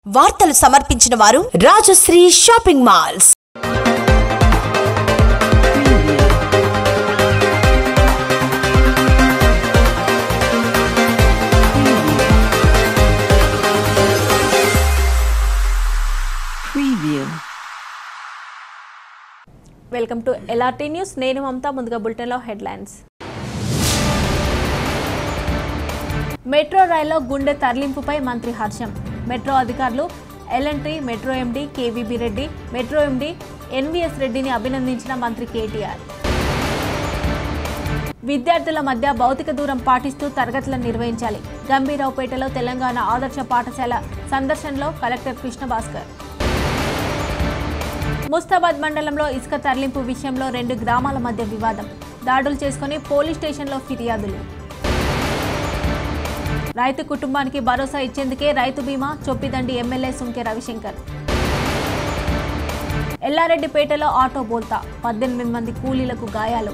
వార్తలు సమర్పించిన వారు Rajashree shopping malls. Welcome to LRT news. నేను మమతా. ముందుగా బులెటిన్లో హెడ్లైన్స్. మెట్రో రైల్లో గుండె తరలింపుపై మంత్రి హర్షం. మెట్రో అధికారులు L and T metro MD K V B Reddy, metro MD N V S రెడ్డిని అభినందించిన మంత్రి కేటీఆర్. విద్యార్థుల మధ్య భౌతిక దూరం పాటిస్తూ తరగతులను నిర్వహించాలి. గంభీరావుపేటలో తెలంగాణ ఆదర్శ పాఠశాల సందర్శనలో కలెక్టర్ కృష్ణ భాస్కర్. ముస్తాబాద్ మండలంలో ఇసుక తరలింపు విషయంలో 2 గ్రామాల మధ్య వివాదం. దాడులు చేసుకుని పోలీస్ స్టేషన్లో ఫిర్యాదులు. రైతు కుటుంబానికి భరోసా ఇచ్చేందుకే రైతు బీమా, చొప్పిదండి ఎమ్మెల్యే సుంకె రవిశంకర్. ఎల్లారెడ్డిపేటలో ఆటో బోల్తా, 18 మంది కూలీలకు గాయాలు.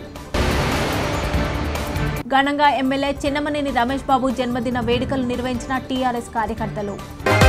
ఘనంగా ఎమ్మెల్యే చిన్నమనేని రమేష్ బాబు జన్మదిన వేడుకలు నిర్వహించిన టీఆర్ఎస్ కార్యకర్తలు.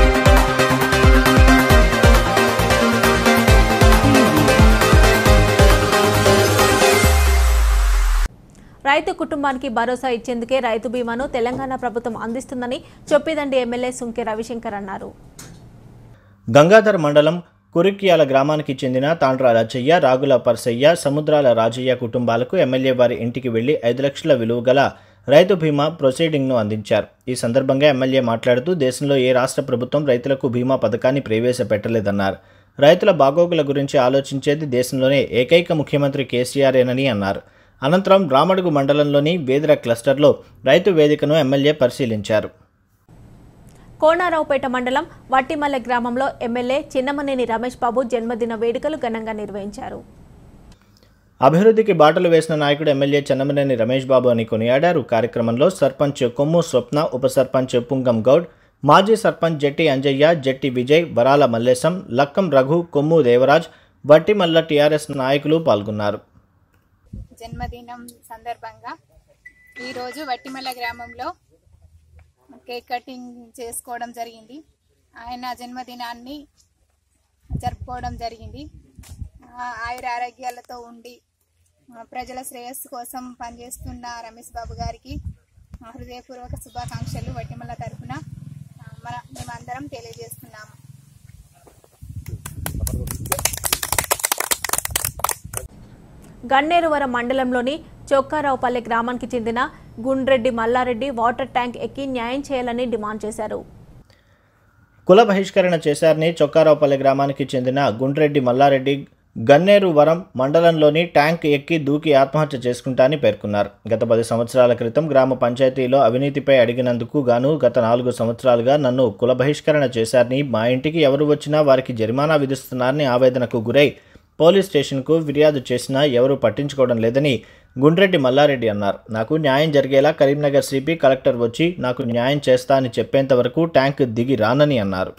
రైతు కుటుంబానికి భరోసా ఇచ్చేందుకే రైతు బీమాను తెలంగాణ ప్రభుత్వం అందిస్తుందని చొప్పిదండి ఎమ్మెల్యే సుంకె రవిశంకర్ అన్నారు. గంగాధర్ మండలం కురిక్యాల గ్రామానికి చెందిన తాండ్ర రాజయ్య, రాగుల పర్సయ్య, సముద్రాల రాజయ్య కుటుంబాలకు ఎమ్మెల్యే వారి ఇంటికి వెళ్లి 5 లక్షల విలువ గల రైతు బీమా ప్రొసీడింగ్ను అందించారు. ఈ సందర్భంగా ఎమ్మెల్యే మాట్లాడుతూ దేశంలో ఏ రాష్ట్ర ప్రభుత్వం రైతులకు బీమా పథకాన్ని ప్రవేశపెట్టలేదన్నారు. రైతుల బాగోగుల గురించి ఆలోచించేది దేశంలోనే ఏకైక ముఖ్యమంత్రి కేసీఆర్ఏనని అన్నారు. అనంతరం రామడుగు మండలంలోని బేదర క్లస్టర్లో రైతు వేదికను ఎమ్మెల్యే పరిశీలించారు. కోనారావుపేట మండలం వట్టిమల్లె గ్రామంలో ఎమ్మెల్యే చిన్నమనేని రమేష్ బాబు జన్మదిన వేడుకలు ఘనంగా నిర్వహించారు. అభివృద్ధికి బాటలు వేసిన నాయకుడు ఎమ్మెల్యే చిన్నమనేని రమేష్ బాబు అని కొనియాడారు. కార్యక్రమంలో సర్పంచ్ కొమ్ము స్వప్న, ఉప సర్పంచ్ పుంగం గౌడ్, మాజీ సర్పంచ్ జట్టి అంజయ్య, జట్టి విజయ్, వరాల మల్లేశం, లక్కం రఘు, కొమ్ము దేవరాజ్, వట్టిమల్ల టీఆర్ఎస్ నాయకులు పాల్గొన్నారు. జన్మదినం సందర్భంగా ఈరోజు వట్టిమల్ల గ్రామంలో కేక్ కటింగ్ చేసుకోవడం జరిగింది. ఆయన జన్మదినాన్ని జరుపుకోవడం జరిగింది. ఆయుర ఆరోగ్యాలతో ఉండి ప్రజల శ్రేయస్సు కోసం పనిచేస్తున్న రమేష్ బాబు గారికి హృదయపూర్వక శుభాకాంక్షలు వట్టిమల్ల తరఫున మేమందరం తెలియజేస్తున్నాము. గన్నేరువరం మండలంలోని చొక్కారావుపల్లె గ్రామానికి చెందిన గుండ్రెడ్డి మల్లారెడ్డి వాటర్ ట్యాంక్ ఎక్కి న్యాయం చేయాలని డిమాండ్ చేశారు. కుల బహిష్కరణ చేశారని చొక్కారావుపల్లె గ్రామానికి చెందిన గుండ్రెడ్డి మల్లారెడ్డి గన్నేరువరం మండలంలోని ట్యాంక్ ఎక్కి దూకి ఆత్మహత్య చేసుకుంటానని పేర్కొన్నారు. గత 10 సంవత్సరాల క్రితం గ్రామ పంచాయతీలో అవినీతిపై అడిగినందుకు గాను గత 4 సంవత్సరాలుగా నన్ను కుల బహిష్కరణ చేశారని, మా ఇంటికి ఎవరు వచ్చినా వారికి జరిమానా విధిస్తున్నారని ఆవేదనకు గురై పోలీస్ స్టేషన్కు ఫిర్యాదు చేసినా ఎవరూ పట్టించుకోవడం లేదని గుండ్రెడ్డి మల్లారెడ్డి అన్నారు. నాకు న్యాయం జరిగేలా కరీంనగర్ సిపి, కలెక్టర్ వచ్చి నాకు న్యాయం చేస్తా అని చెప్పేంత వరకు ట్యాంక్ దిగి రానని అన్నారు.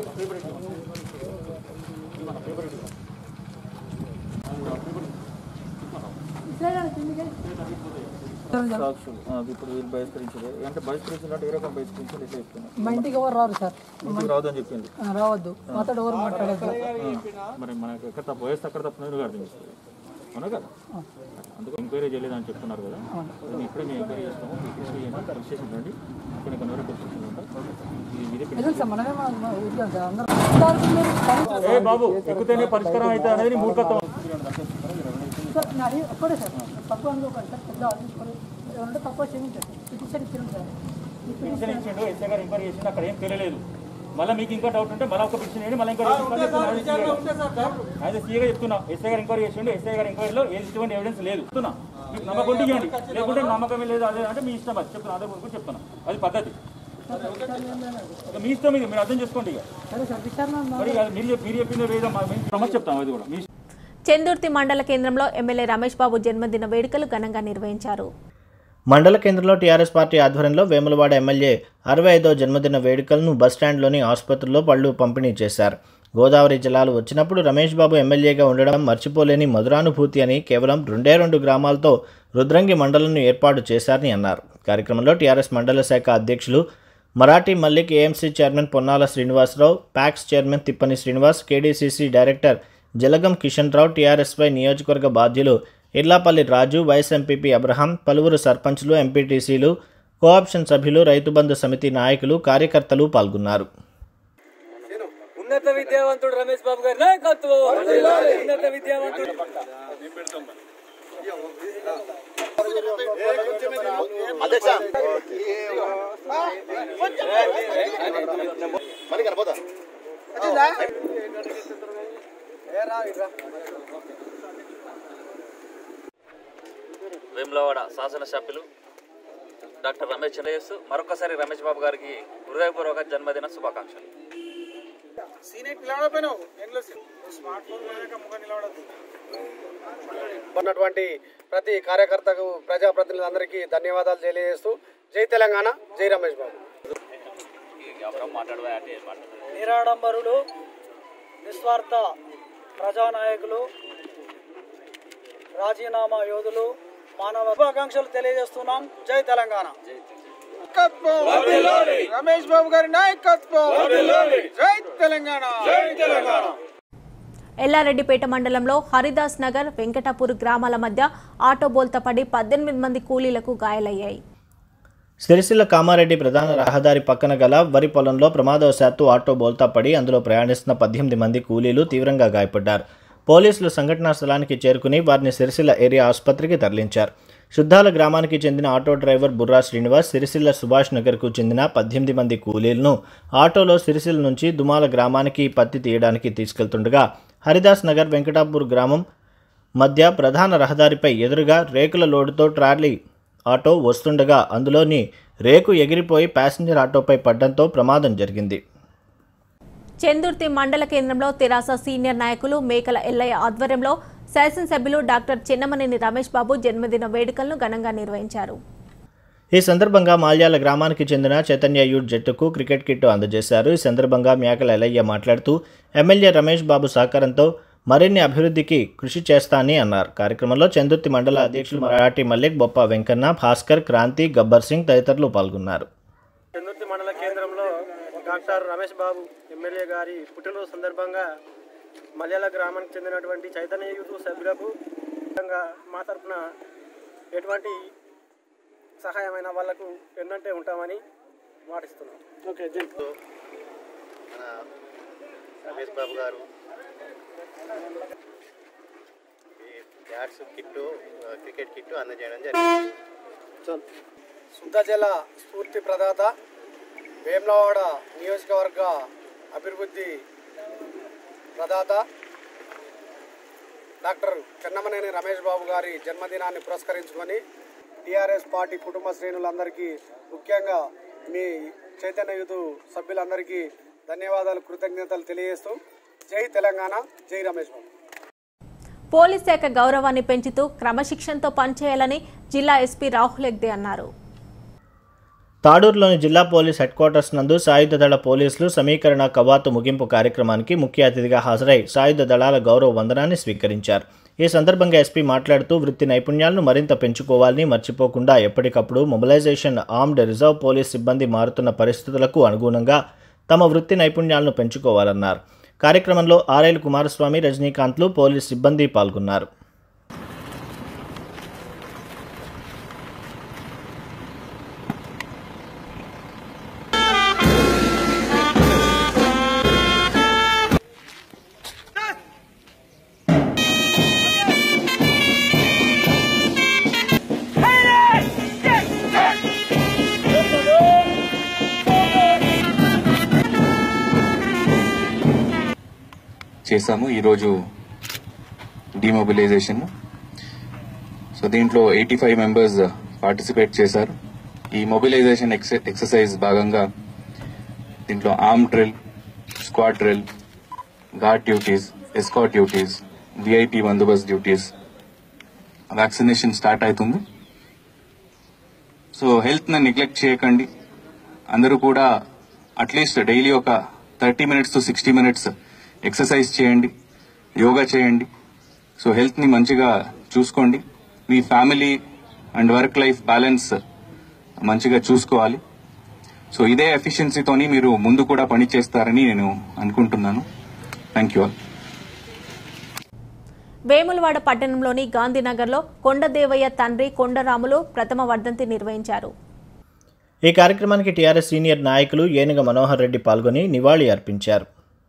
ఇప్పుడు వీళ్ళు బహిష్కరించారు అంటే బహిష్కరించినట్టు ఏ రకం బహిష్కరించారు ఎట్లా చెప్తున్నారు? మా ఇంటికి ఎవరు రారు సార్, ఇంటికి రావద్దని చెప్పింది. రావద్దు, మాతో ఎవరు మాట్లాడదు. మరి మనకి ఎక్కడ తప్పు వయసు అక్కడ తప్పు అర్థం చేస్తుంది అవునా కదా? అందుకు ఎంక్వైరీ చేయలేదని చెప్తున్నారు కదా. ఇప్పుడే మేము ఎంక్వైరీ చేస్తాము. పోలీస్ స్టేషన్ రండి, కొన్ని వరకు పోలీస్ స్టేషన్ ఉంటాం. ఏ బాబు ఎక్కుతేనే పరిష్కారం అవుతుంది అనేది మూర్ఖత్వం. ఒక్కడే సార్ తక్కువ అనుకోకండి సార్, పెద్ద ఆలోచించుకొని ఏమంటే తక్కువ క్షమించండి. పిటిషన్ ఇచ్చింది సార్, పిటిషన్ ఇచ్చిండు, ఎస్ఐ గారు ఎంక్వైరీ చేసిండు, అక్కడ ఏం తెలియలేదు. మళ్ళీ మీకు ఇంకా డౌట్ ఉంటే మళ్ళీ ఒక పిటిషన్ వేయండి, మళ్ళీ ఇంకా అయితే సీఏగా చెప్తున్నా. ఎస్ఐ గారు ఎంక్వైరీ చేసిండు, ఎస్ఐ గారు ఎంక్వైరీలో ఎటువంటి ఎవిడెన్స్ లేదు చెప్తున్నా. మీకు నమ్మకం ఇవ్వండి, లేకుంటే నమ్మకమే లేదు అదే అంటే మీ ఇష్టం. అది చెప్తున్నా, అదే కూడా చెప్తున్నా, అది పద్ధతి మీ ఇష్టం. ఇది మీరు అర్థం చేసుకోండి. ఇక మరి మీరు చెప్పింది వేదం సమస్య చెప్తాం, అది కూడా మీ. చెందుర్తి మండల కేంద్రంలో ఎమ్మెల్యే రమేష్ బాబు జన్మదిన వేడుకలు ఘనంగా నిర్వహించారు. మండల కేంద్రంలో టీఆర్ఎస్ పార్టీ ఆధ్వర్యంలో వేములవాడ ఎమ్మెల్యే 65వ జన్మదిన వేడుకలను బస్టాండ్లోని ఆసుపత్రుల్లో పళ్లు పంపిణీ చేశారు. గోదావరి జిల్లాలు వచ్చినప్పుడు రమేష్ బాబు ఎమ్మెల్యేగా ఉండడం మర్చిపోలేని మధురానుభూతి అని, కేవలం 2 గ్రామాలతో రుద్రంగి మండలంను ఏర్పాటు చేశారని అన్నారు. కార్యక్రమంలో టీఆర్ఎస్ మండల శాఖ అధ్యక్షులు Marathi Mallik, AMC chairman Ponnala Srinivasarao, PACS chairman Tippani Srinivas, KDCC director Jalagam Kishan Rao, టీఆర్ఎస్పై నియోజకవర్గ బాధ్యులు Irlapalli Raju, vice MPP Abraham, పలువురు సర్పంచ్లు, ఎంపీటీసీలు, కోఆప్షన్ సభ్యులు, రైతు బంధు సమితి నాయకులు, కార్యకర్తలు పాల్గొన్నారు. ఉన్నత విద్యావంతుడు రమేష్ బాబు గారి నాయకత్వం. ఉన్నత విద్యావంతుడు వేములవాడ శాసనసభ్యులు డాక్టర్ రమేష్ చంద్రయ్య మరొకసారి రమేష్ బాబు గారికి హృదయపూర్వక జన్మదిన శుభాకాంక్షలు. ఉన్నటువంటి ప్రతి కార్యకర్తకు, ప్రజాప్రతినిధులందరికీ ధన్యవాదాలు తెలియజేస్తూ జై తెలంగాణ, జై రమేష్ బాబు. నిరాడంబరులు, నిస్వార్థ ప్రజానాయకులు, రాజీనామా యోధులు, మానవ శుభాకాంక్షలు తెలియజేస్తున్నాం. జై తెలంగాణ. రమేష్ బాబు గారి నాయకత్వం. జై తెలంగాణ. ఎల్లారెడ్డిపేట మండలంలో హరిదాస్ నగర్, వెంకటాపూర్ గ్రామాల మధ్య ఆటో బోల్తాపడి 18 మంది కూలీలకు గాయాలయ్యాయి. సిరిసిల్ల కామారెడ్డి ప్రధాన రహదారి పక్కన గల వరి పొలంలో ప్రమాదవశాత్తు ఆటో బోల్తాపడి అందులో ప్రయాణిస్తున్న 18 మంది కూలీలు తీవ్రంగా గాయపడ్డారు. పోలీసులు సంఘటనా స్థలానికి చేరుకుని వారిని సిరిసిల్ల ఏరియా ఆసుపత్రికి తరలించారు. శుద్ధాల గ్రామానికి చెందిన ఆటో డ్రైవర్ బుర్రా శ్రీనివాస్ సిరిసిల్ల సుభాష్ నగర్కు చెందిన 18 మంది కూలీలను ఆటోలో సిరిసిల్ల నుంచి దుమాల గ్రామానికి పత్తి తీయడానికి తీసుకెళ్తుండగా హరిదాస్ నగర్ వెంకటాపూర్ గ్రామం మధ్య ప్రధాన రహదారిపై ఎదురుగా రేకుల లోడుతో ట్రాలీ ఆటో వస్తుండగా అందులోని రేకు ఎగిరిపోయి ప్యాసింజర్ ఆటోపై పడ్డంతో ప్రమాదం జరిగింది. చందుర్తి మండల కేంద్రంలో తెరాస సీనియర్ నాయకులు మేకల ఎల్లయ్య ఆధ్వర్యంలో శాసనసభ్యులు డాక్టర్ చెన్నమనేని రమేష్ బాబు జన్మదిన వేడుకలను ఘనంగా నిర్వహించారు. ఈ సందర్భంగా మాల్యాల గ్రామానికి చెందిన చైతన్య యూత్ జట్టుకు క్రికెట్ కిట్ అందజేశారు. ఈ సందర్భంగా మేకల ఎల్లయ్య మాట్లాడుతూ ఎమ్మెల్యే రమేష్ బాబు సహకారంతో మరిన్ని అభివృద్ధికి కృషి చేస్తానని అన్నారు. కార్యక్రమంలో చందుర్తి మండల అధ్యక్షులు మరాఠీ మల్లిక్, బొప్ప వెంకన్న, భాస్కర్, క్రాంతి, గబ్బర్ సింగ్ తదితరులు పాల్గొన్నారు. చందుర్తి మండల కేంద్రంలో డాక్టర్ రమేష్ బాబు ఎమ్మెల్యే గారి పుట్టినరోజు సందర్భంగా మల్యాల గ్రామానికి చెందినటువంటి చైతన్య యూత్ సభ్యులకు మా తరఫున ఎటువంటి సహాయమైన వాళ్లకు ఎన్నంటే ఉంటామని మాటిస్తున్నాం. ఓకే, మన రమేష్ బాబు గారు బ్యాట్స్ కిట్టు, క్రికెట్ కిట్టు అందజేయడం జరిగింది. శుద్ధ జల స్ఫూర్తి ప్రదాత, వేములవాడ నియోజకవర్గ అభివృద్ధి ప్రదాత డాక్టర్ చెన్నమనేని రమేష్ బాబు గారి జన్మదినాన్ని పురస్కరించుకొని టీఆర్ఎస్ పార్టీ కుటుంబ శ్రేణులందరికీ, ముఖ్యంగా మీ చైతన్య యూత్ సభ్యులందరికీ ధన్యవాదాలు, కృతజ్ఞతలు తెలియజేస్తూ జై తెలంగాణ, జై రమేష్ బాబు. పోలీస్ శాఖ గౌరవాన్ని పెంచుతూ క్రమశిక్షణతో పనిచేయాలని జిల్లా ఎస్పీ రాహుల్ హెగ్డే అన్నారు. తాడూరులోని జిల్లా పోలీస్ హెడ్ క్వార్టర్స్ నందు సాయుధ దళ పోలీసులు సమీకరణ కవాతు ముగింపు కార్యక్రమానికి ముఖ్య అతిథిగా హాజరై సాయుధ దళాల గౌరవ వందనాన్ని స్వీకరించారు. ఈ సందర్భంగా ఎస్పీ మాట్లాడుతూ వృత్తి నైపుణ్యాలను మరింత పెంచుకోవాలని, మర్చిపోకుండా ఎప్పటికప్పుడు మొబిలైజేషన్, ఆర్మ్డ్ రిజర్వ్ పోలీస్ సిబ్బంది మారుతున్న పరిస్థితులకు అనుగుణంగా తమ వృత్తి నైపుణ్యాలను పెంచుకోవాలన్నారు. కార్యక్రమంలో ఆర్ఎల్ కుమారస్వామి, రజనీకాంత్లు, పోలీస్ సిబ్బంది పాల్గొన్నారు. చేశాము ఈరోజు డిమొబిలైజేషన్. సో దీంట్లో 85 మెంబర్స్ పార్టిసిపేట్ చేశారు. ఈ మొబిలైజేషన్ ఎక్సర్సైజ్ భాగంగా దీంట్లో arm drill, squad drill, guard duties, escort duties, VIP బందోబస్త్ డ్యూటీస్, వ్యాక్సినేషన్ స్టార్ట్ అవుతుంది. సో హెల్త్ ని నెగ్లెక్ట్ చేయకండి. అందరూ కూడా అట్లీస్ట్ డైలీ ఒక 30 minutes to 60 minutes ఎక్సర్సైజ్ చేయండి, యోగా చేయండి. సో హెల్త్ ని మంచిగా చూసుకోండి. మీ family and work life balance మంచిగా చూసుకోవాలి. సో ఇదే ఎఫిషియన్సీతోని మీరు ముందు కూడా పని చేస్తారని నేను అనుకుంటున్నాను. Thank you all. వేములవాడ పట్టణంలోని గాంధీనగర్లో కొండదేవయ్య తండ్రి కొండరాములు ప్రథమ వర్ధంతి నిర్వహించారు. ఈ కార్యక్రమానికి టీఆర్ఎస్ సీనియర్ నాయకులు ఏనుగ మనోహర్ రెడ్డి పాల్గొని నివాళి అర్పించారు.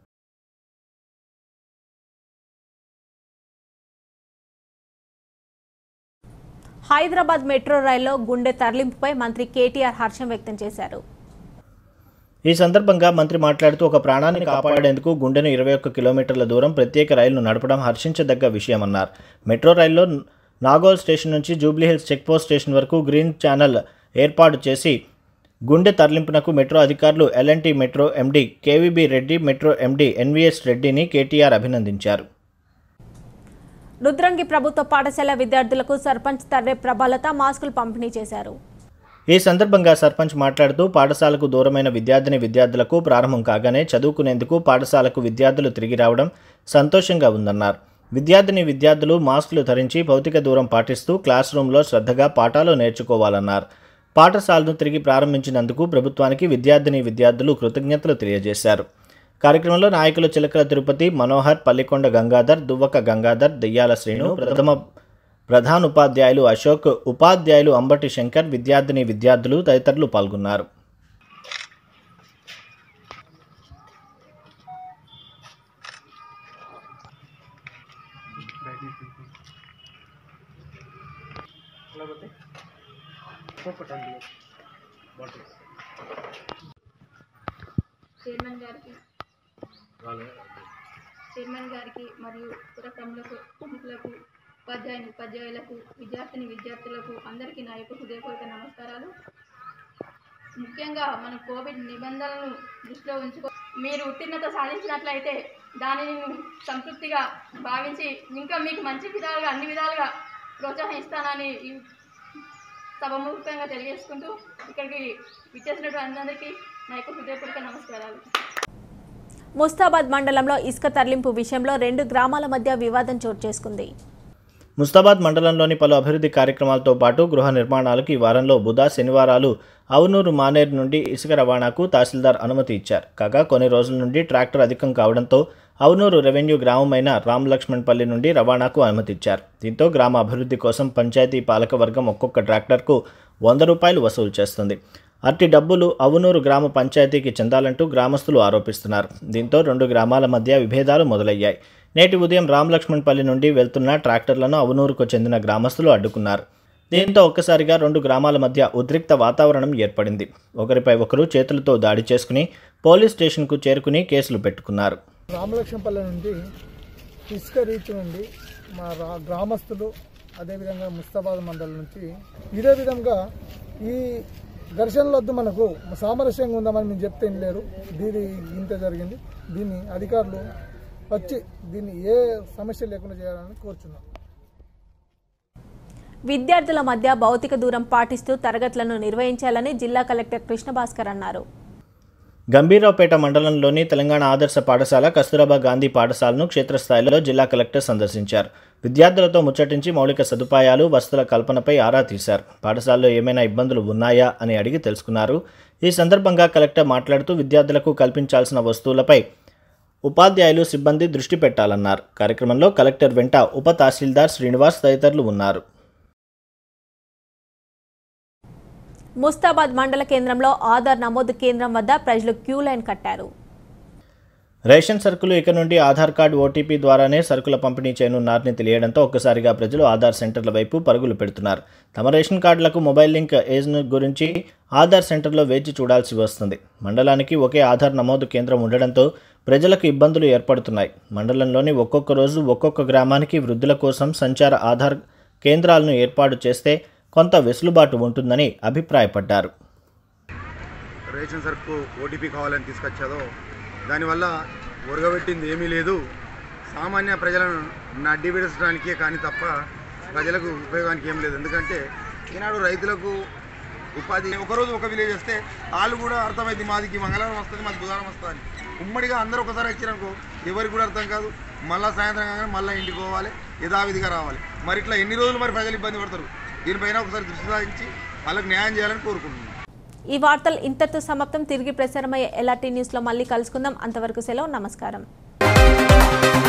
హైదరాబాద్ మెట్రో రైల్లో గుండె తరలింపుపై మంత్రి కేటీఆర్ హర్షం వ్యక్తం చేశారు. ఈ సందర్భంగా మంత్రి మాట్లాడుతూ ఒక ప్రాణాన్ని కాపాడేందుకు గుండెను 21 కిలోమీటర్ల దూరం ప్రత్యేక రైలును నడపడం హర్షించదగ్గ విషయమన్నారు. మెట్రో రైల్లో నాగోల్ స్టేషన్ నుంచి జూబ్లీహిల్స్ చెక్పోస్ట్ స్టేషన్ వరకు గ్రీన్ ఛానల్ ఏర్పాటు చేసి గుండె తరలింపునకు మెట్రో అధికారులు L and T metro MD K V B Reddy, metro MD N V S రెడ్డిని కేటీఆర్ అభినందించారు. రుద్రంగి ప్రభుత్వ పాఠశాల విద్యార్థులకు సర్పంచ్ తర్రే ప్రభాలత మాస్కులు పంపిణీ చేశారు. ఈ సందర్భంగా సర్పంచ్ మాట్లాడుతూ పాఠశాలకు దూరమైన విద్యార్థులకు ప్రారంభం కాగానే చదువుకునేందుకు పాఠశాలకు విద్యార్థులు తిరిగి రావడం సంతోషంగా ఉందన్నారు. విద్యార్థులు మాస్కులు ధరించి భౌతిక దూరం పాటిస్తూ క్లాస్ రూమ్లో శ్రద్ధగా పాఠాలు నేర్చుకోవాలన్నారు. పాఠశాలను తిరిగి ప్రారంభించినందుకు ప్రభుత్వానికి విద్యార్థులు కృతజ్ఞతలు తెలియజేశారు. కార్యక్రమంలో నాయకులు చిలకల తిరుపతి, మనోహర్, పల్లికొండ గంగాధర్, దువ్వక గంగాధర్, దెయ్యాల శ్రీను, ప్రధానోపాధ్యాయులు అశోక్, ఉపాధ్యాయులు అంబటి శంకర్, విద్యార్థులు తదితరులు పాల్గొన్నారు. చైర్మన్ గారికి మరియు పుర ప్రముఖులకు ఉపాధ్యాయులకు విద్యార్థులకు అందరికీ నా యొక్క హృదయపూర్వక నమస్కారాలు. ముఖ్యంగా మన కోవిడ్ నిబంధనలను దృష్టిలో ఉంచుకో మీరు ఉత్తీర్ణత సాధించినట్లయితే దానిని సంతృప్తిగా భావించి ఇంకా మీకు మంచి విధాలుగా అన్ని విధాలుగా ప్రోత్సహిస్తానని సభముఖంగా తెలియజేసుకుంటూ ఇక్కడికి విచ్చేసినటువంటి అందరికీ నా యొక్క హృదయపూర్వక నమస్కారాలు. ముస్తాబాద్ మండలంలో ఇసుక తరలింపు విషయంలో 2 గ్రామాల మధ్య వివాదం చోటు చేసుకుంది. ముస్తాబాద్ మండలంలోని పలు అభివృద్ధి కార్యక్రమాలతో పాటు గృహ నిర్మాణాలకు ఈ వారంలో బుధ, శనివారాలు అవునూరు మానేరు నుండి ఇసుక రవాణాకు తహసీల్దార్ అనుమతి ఇచ్చారు. కాగా కొన్ని రోజుల నుండి ట్రాక్టర్ అధికం కావడంతో అవునూరు రెవెన్యూ గ్రామమైన రామలక్ష్మణపల్లి నుండి రవాణాకు అనుమతి ఇచ్చారు. దీంతో గ్రామ అభివృద్ధి కోసం పంచాయతీ పాలకవర్గం ఒక్కొక్క ట్రాక్టర్కు 100 రూపాయలు వసూలు చేస్తుంది. అట్టి డబ్బులు అవునూరు గ్రామ పంచాయతీకి చెందాలంటూ గ్రామస్తులు ఆరోపిస్తున్నారు. దీంతో 2 గ్రామాల మధ్య విభేదాలు మొదలయ్యాయి. నేటి ఉదయం రామలక్ష్మణపల్లి నుండి వెళ్తున్న ట్రాక్టర్లను అవునూరుకు చెందిన గ్రామస్తులు అడ్డుకున్నారు. దీంతో ఒక్కసారిగా 2 గ్రామాల మధ్య ఉద్రిక్త వాతావరణం ఏర్పడింది. ఒకరిపై ఒకరు చేతులతో దాడి చేసుకుని పోలీస్ స్టేషన్కు చేరుకుని కేసులు పెట్టుకున్నారు. రామలక్ష్మణపల్లి నుండి ఇసుక రీచ్ నుండి మా గ్రామస్తులు అదేవిధంగా ముస్తాబాద్ మండలం నుంచి ఇదే విధంగా ఈ ఘర్షణలొద్దు, మనకు సామరస్యంగా ఉందామని మేము చెప్తే లేరు. దీని ఇంత జరిగింది. దీన్ని అధికారులు వచ్చి దీన్ని ఏ సమస్య లేకుండా చేయాలని కోరుచున్నాం. విద్యార్థుల మధ్య భౌతిక దూరం పాటిస్తూ తరగతులను నిర్వహించాలని జిల్లా కలెక్టర్ కృష్ణభాస్కర్ అన్నారు. గంభీరావుపేట మండలంలోని తెలంగాణ ఆదర్శ పాఠశాల కస్తూరబా గాంధీ పాఠశాలను క్షేత్రస్థాయిలో జిల్లా కలెక్టర్ సందర్శించారు. విద్యార్థులతో ముచ్చటించి మౌలిక సదుపాయాలు, వసతుల కల్పనపై ఆరా తీశారు. పాఠశాలలో ఏమైనా ఇబ్బందులు ఉన్నాయా అని అడిగి తెలుసుకున్నారు. ఈ సందర్భంగా కలెక్టర్ మాట్లాడుతూ విద్యార్థులకు కల్పించాల్సిన వస్తువులపై ఉపాధ్యాయులు, సిబ్బంది దృష్టి పెట్టాలన్నారు. కార్యక్రమంలో కలెక్టర్ వెంట ఉప తహసీల్దార్ శ్రీనివాస్ తదితరులు ఉన్నారు. ముస్తాబాద్ మండల కేంద్రంలో ఆధార్ నమోదు కేంద్రం వద్ద ప్రజలు క్యూ లైన్ కట్టారు. రేషన్ సరుకులు ఇక నుండి ఆధార్ కార్డు, ఓటీపీ ద్వారానే సరుకుల పంపిణీ చేయనున్నారని తెలియడంతో ఒక్కసారిగా ప్రజలు ఆధార్ సెంటర్ల వైపు పరుగులు పెడుతున్నారు. తమ రేషన్ కార్డులకు మొబైల్ లింక్ ఏజ్ గురించి ఆధార్ సెంటర్లో వేచి చూడాల్సి వస్తుంది. మండలానికి ఒకే ఆధార్ నమోదు కేంద్రం ఉండడంతో ప్రజలకు ఇబ్బందులు ఏర్పడుతున్నాయి. మండలంలోని ఒక్కొక్క రోజు ఒక్కొక్క గ్రామానికి వృద్ధుల కోసం సంచార ఆధార్ కేంద్రాలను ఏర్పాటు చేస్తే కొంత వెసులుబాటు ఉంటుందని అభిప్రాయపడ్డారు. రేషన్ సరుకు ఓటీపీ కావాలని తీసుకొచ్చాదో దానివల్ల ఒరగబెట్టింది ఏమీ లేదు. సామాన్య ప్రజలను నడ్డి విడచడానికే కానీ తప్ప ప్రజలకు ఉపయోగానికి ఏం లేదు. ఎందుకంటే ఈనాడు రైతులకు ఉపాధి ఒకరోజు ఒక విలేజ్ వస్తే వాళ్ళు కూడా అర్థమైంది మాదికి మంగళవారం వస్తుంది, మాది బుధవారం వస్తుంది. ఉమ్మడిగా అందరూ ఒకసారి వచ్చినారనుకో ఎవరికి కూడా అర్థం కాదు. మళ్ళీ సాయంత్రం కాగానే మళ్ళీ ఇంటికి పోవాలి, యథావిధిగా రావాలి. మరి ఇట్లా ఎన్ని రోజులు మరి ప్రజలు ఇబ్బంది పడతారు? దీనిపైన ఒకసారి దృష్టి సారించి వాళ్ళకి న్యాయం చేయాలని కోరుకుంటున్నాను. ఈ వార్తలు ఇంతటితో సమాప్తం. తిరిగి ప్రసారమయ్యే LRT న్యూస్లో మళ్ళీ కలుసుకుందాం. అంతవరకు సెలవు. నమస్కారం.